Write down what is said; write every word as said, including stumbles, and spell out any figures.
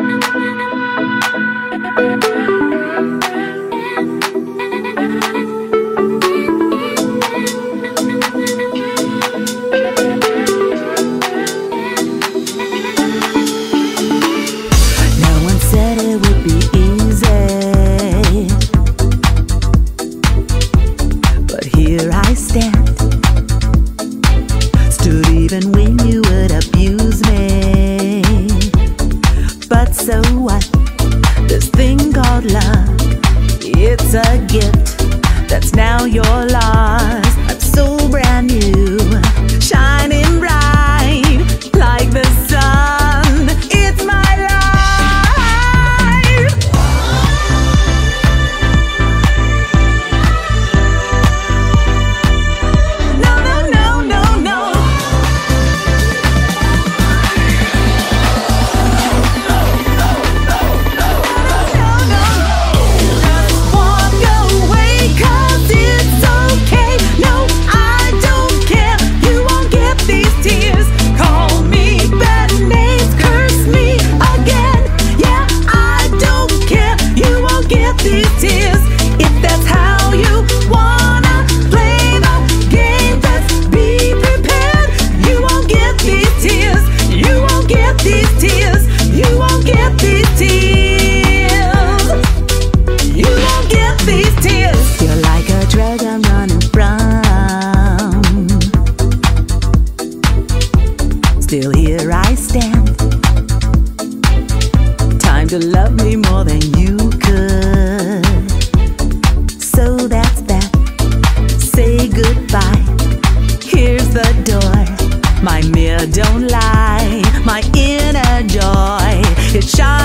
Even when you would abuse me. But so what? This thing called love, it's a gift that's now your loss. I'm so brand new, shining bright like the sun. It's my life. No, no, no, no, no. Still here I stand. Time to love me more than you could. So that's that. Say goodbye. Here's the door. My mirror don't lie. My inner joy, it shines.